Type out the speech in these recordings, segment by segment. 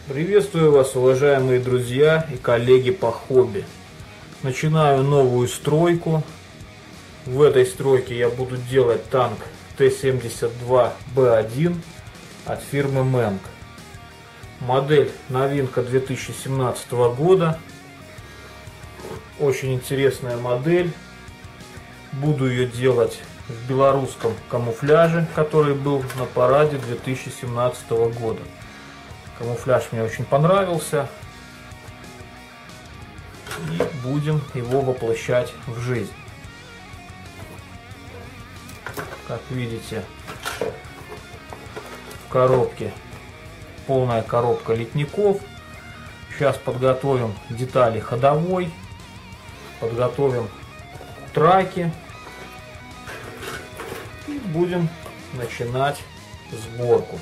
Приветствую вас, уважаемые друзья и коллеги по хобби. Начинаю новую стройку. В этой стройке я буду делать танк Т-72Б1 от фирмы Менг. Модель новинка 2017 года. Очень интересная модель. Буду ее делать в белорусском камуфляже, который был на параде 2017 года. Камуфляж мне очень понравился. И будем его воплощать в жизнь. Как видите, в коробке полная коробка литников. Сейчас подготовим детали ходовой. Подготовим траки. И будем начинать сборку.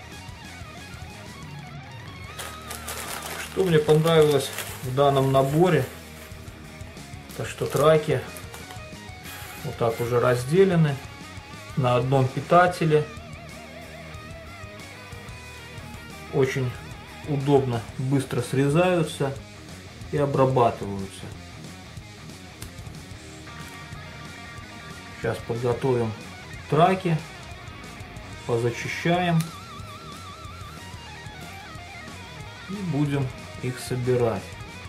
Что мне понравилось в данном наборе, то что траки вот так уже разделены на одном питателе. Очень удобно, быстро срезаются и обрабатываются. Сейчас подготовим траки, позачищаем и будем их собирать.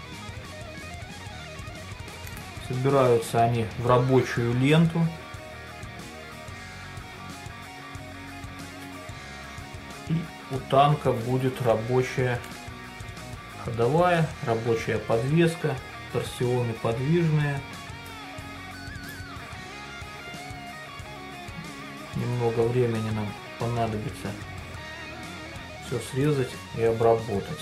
Собираются они в рабочую ленту. И у танка будет рабочая ходовая, рабочая подвеска, торсионы подвижные. Немного времени нам понадобится все срезать и обработать.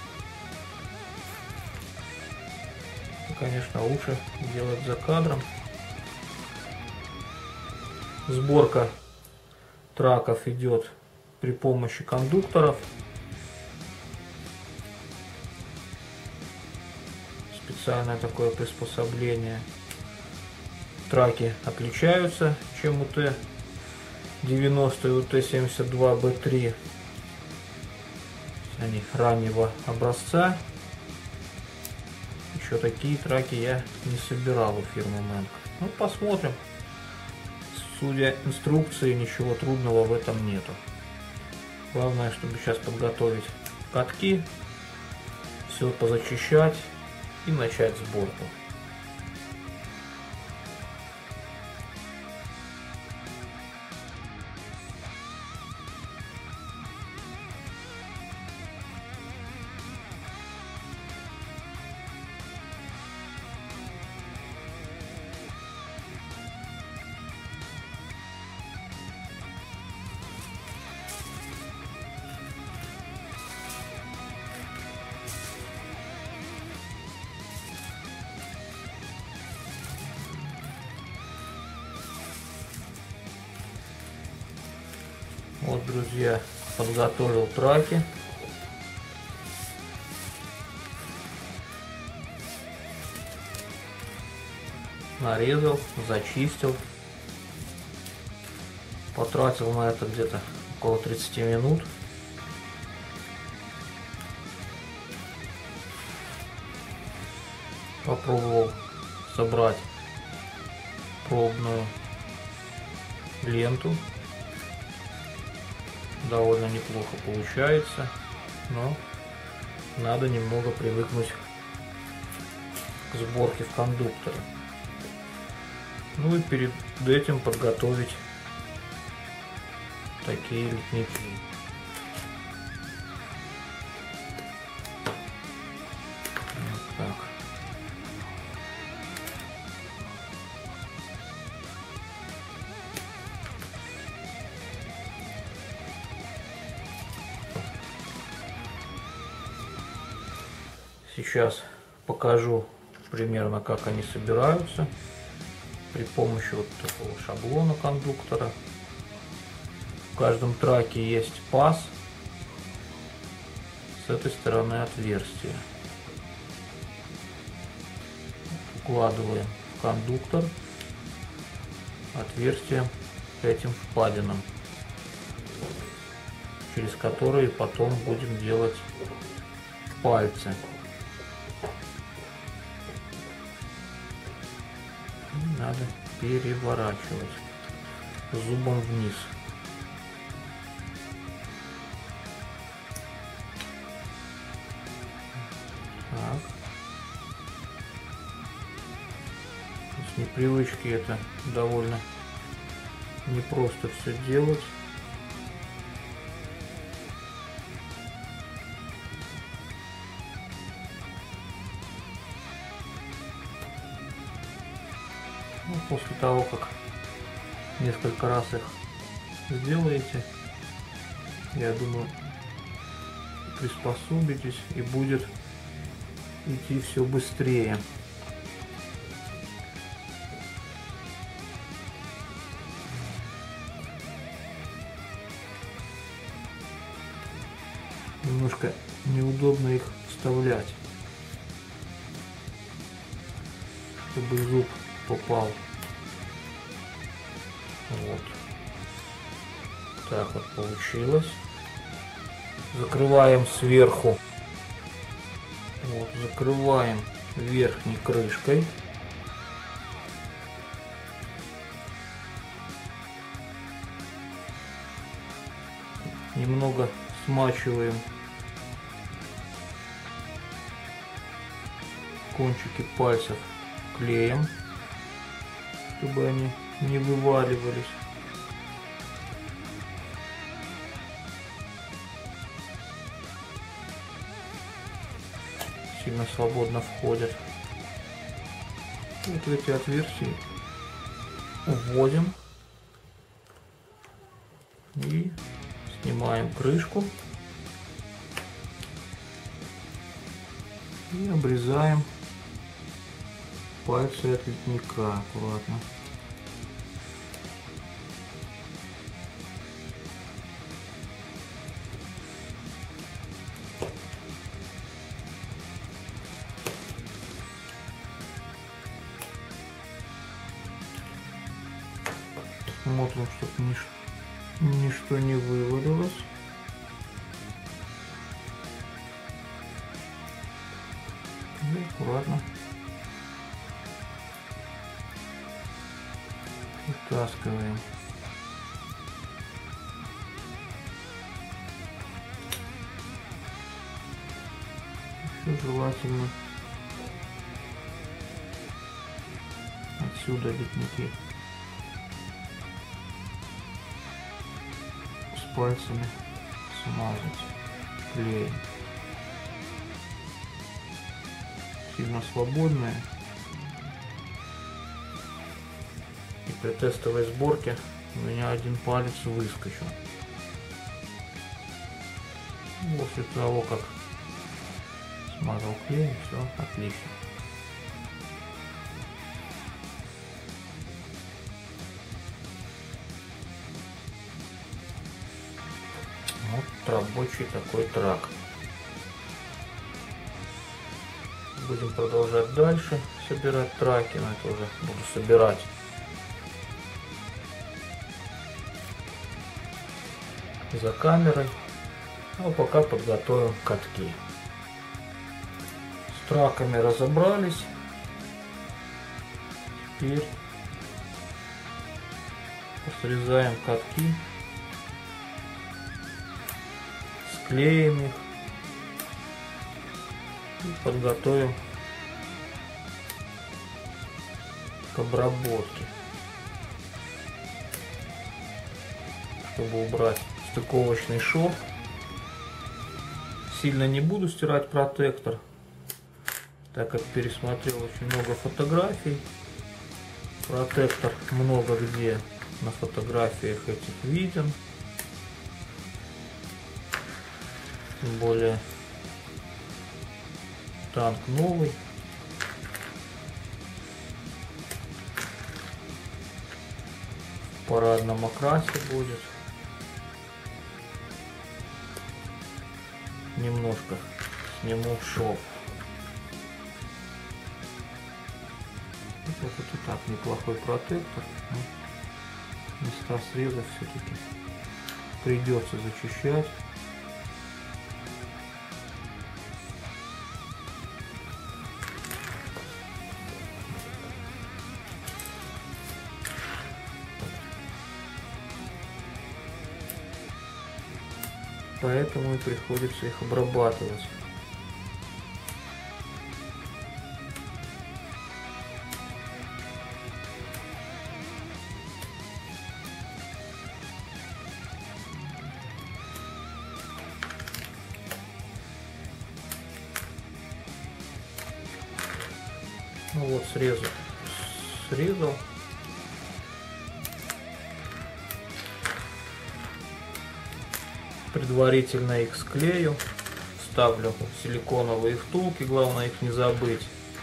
Конечно, лучше делать за кадром. Сборка траков идет при помощи кондукторов. Специальное такое приспособление. Траки отличаются, чем у Т-90 и у Т-72Б3. Они раннего образца. Еще такие траки я не собирал у фирмы Менг. Ну, посмотрим. Судя инструкции, ничего трудного в этом нету. Главное, чтобы сейчас подготовить катки, все позачищать и начать сборку. Вот, друзья, подготовил траки. Нарезал, зачистил. Потратил на это где-то около 30 минут. Попробовал собрать пробную ленту. Довольно неплохо получается, но надо немного привыкнуть к сборке в кондукторе. Ну и перед этим подготовить такие литники. Вот так. Сейчас покажу примерно, как они собираются при помощи вот такого шаблона кондуктора. В каждом траке есть паз, с этой стороны отверстие. Укладываем в кондуктор отверстием к этим впадинам, через которые потом будем делать пальцы. И надо переворачивать зубом вниз. Так. С непривычки это довольно непросто все делать. Ну, после того, как несколько раз их сделаете, я думаю, приспособитесь и будет идти все быстрее. Немножко неудобно их вставлять, чтобы зуб попал. Вот. Так вот получилось. Закрываем сверху. Вот, закрываем верхней крышкой. Немного смачиваем кончики пальцев клеем, чтобы они не вываливались. Сильно свободно входят. Вот в эти отверстия вводим и снимаем крышку и обрезаем пальцы от литника аккуратно. Смотрим, чтобы ничто не вывалилось. И аккуратно вытаскиваем. Еще желательно отсюда литники с пальцами смазать клеем. Сильно свободные. И при тестовой сборке у меня один палец выскочил. После того, как смазал клеем, все отлично. Вот рабочий такой трак. Будем продолжать дальше собирать траки, но это уже буду собирать за камерой. А пока подготовим катки. С траками разобрались. Теперь срезаем катки, склеим их и подготовим к обработке, чтобы убрать стыковочный шов. Сильно не буду стирать протектор, так как пересмотрел очень много фотографий. Протектор много где на фотографиях этих виден. Тем более танк новый. В парадном окрасе будет. Немножко сниму шов. Вот и так неплохой протектор. Места среза все-таки придется зачищать. поэтому и приходится их обрабатывать. Ну вот, срезал. Предварительно их склею, ставлю силиконовые втулки, главное их не забыть.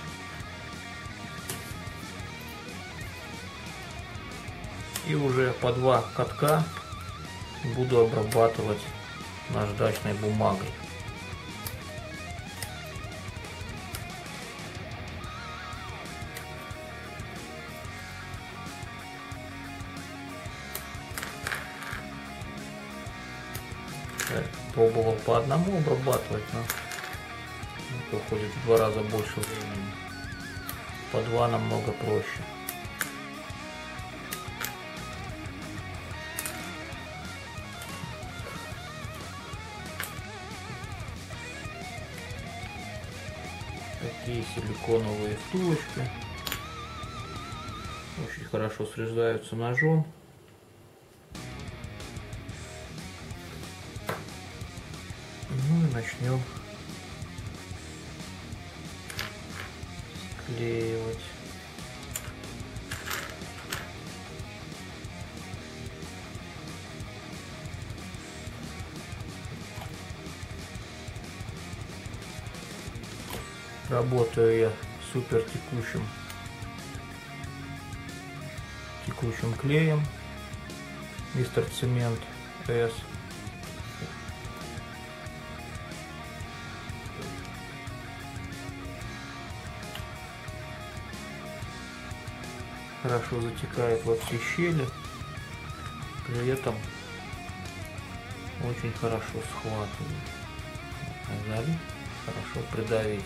И уже по 2 катка буду обрабатывать наждачной бумагой. Пробовал по одному обрабатывать, но это уходит в 2 раза больше времени. По 2 намного проще. Такие силиконовые втулочки очень хорошо срезаются ножом. Ну и начнем склеивать. Работаю я супер текучим клеем Мистер Цемент S. Хорошо затекает во все щели, при этом очень хорошо схватывает. Залить, хорошо придавить.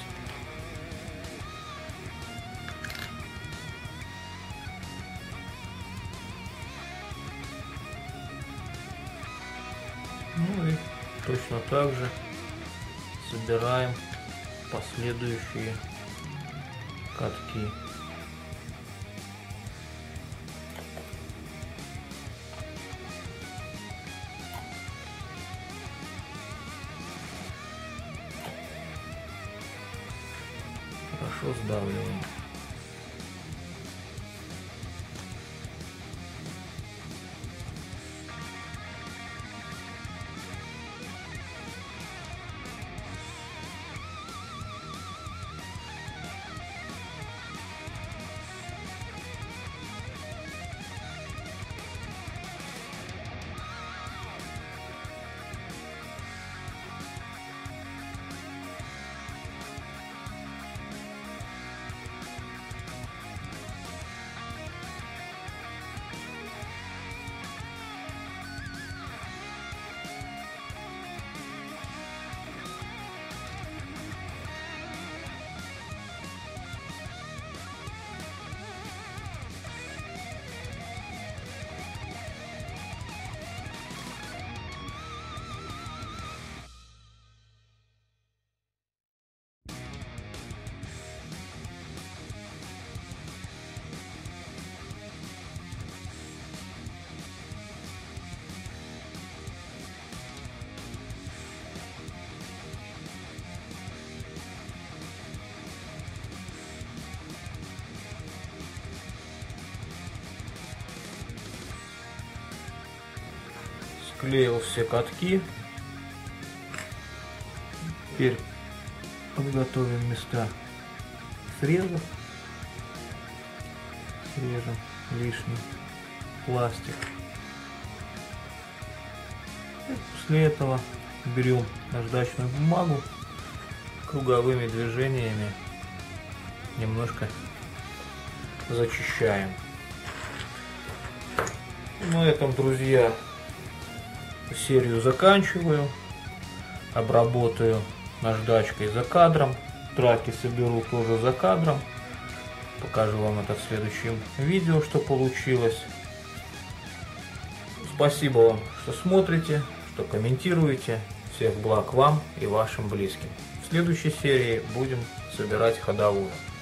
Ну и точно так же собираем последующие катки. Хорошо сдавливаем. Склеил все катки. Теперь подготовим места срезов. Срежем лишний пластик. И после этого берем наждачную бумагу, круговыми движениями немножко зачищаем. На этом, друзья, серию заканчиваю. Обработаю наждачкой за кадром. Траки соберу тоже за кадром. Покажу вам это в следующем видео, что получилось. Спасибо вам, что смотрите, что комментируете. Всех благ вам и вашим близким. В следующей серии будем собирать ходовую.